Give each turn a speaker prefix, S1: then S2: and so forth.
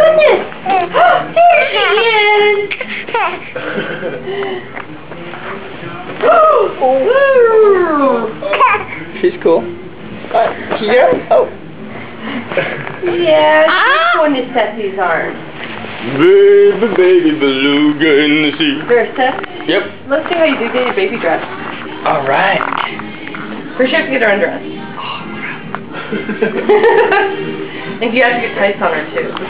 S1: goodness! There she is!
S2: She's cool. Here? Oh.
S1: Yeah, she's going to Seth's arms.
S2: Baby, baby, beluga in the sea.
S1: There, Seth.
S2: Yep.
S1: Let's see how you do get your baby dress.
S2: Alright.
S1: First you have to get her undressed.
S2: Oh, crap.
S1: And you have to get tights on her too.